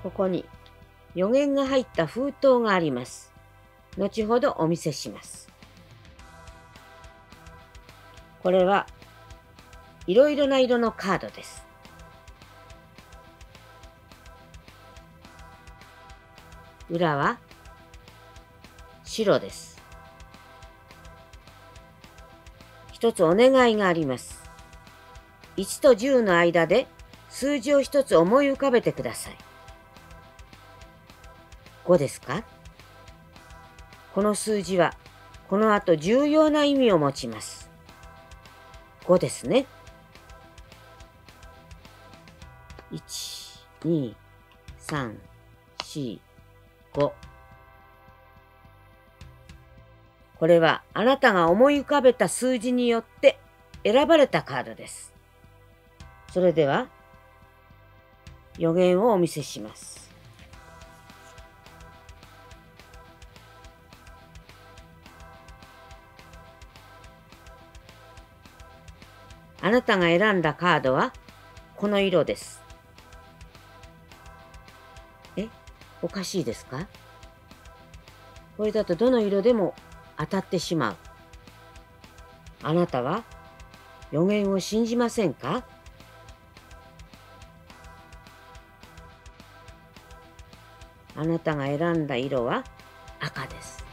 ここに予言が入った封筒があります。後ほどお見せします。これはいろいろな色のカードです。裏は白です。一つお願いがあります。1と10の間で数字を一つ思い浮かべてください。5ですか？この数字はこの後重要な意味を持ちます。5ですね。1、2、3、4、5。これはあなたが思い浮かべた数字によって選ばれたカードです。それでは予言をお見せします。あなたが選んだカードはこの色です。おかしいですか？これだとどの色でも当たってしまう。あなたは予言を信じませんか？あなたが選んだ色は赤です。